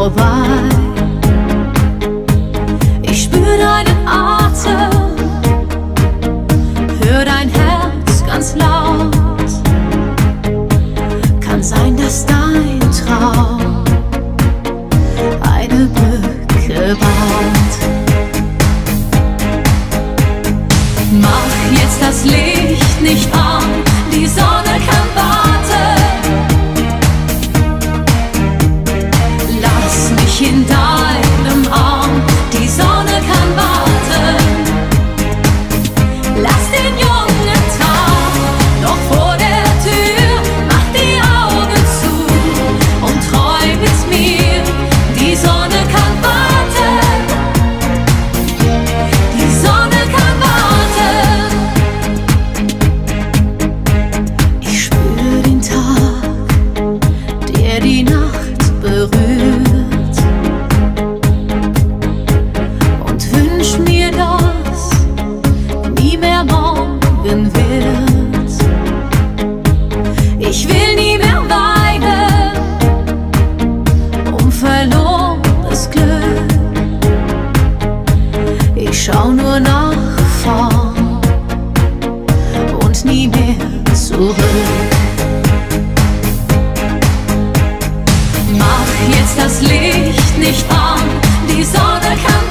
vorbei. Ich spür deinen Atem, hör dein Herz ganz laut. Kann sein, dass dein Traum eine Brücke baut. Mach jetzt das Licht nicht an, die Sonne kann warten. Lass mich in deinem Arm, die Sonne kann warten. Lass den jungen Tag noch vor der Tür, mach die Augen zu und träum mit mir. Die Sonne kann warten, die Sonne kann warten. Ich spür den Tag, der die Nacht berührt, und wünsch mir, dass nie mehr morgen wird. Ich will nie mehr weinen um verlorenes Glück. Ich schau nur nach vorn und nie mehr zurück. Mach jetzt das Licht nicht an, die Sonne kann